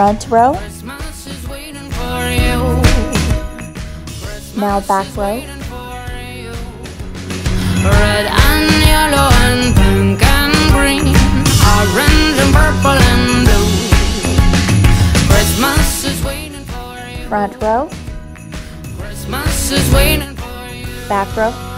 Front row. Christmas is waiting for you. Now back row. Red and yellow and pink and green, orange and purple and blue. Christmas is waiting for you. Front row. Christmas is waiting for you. Back row.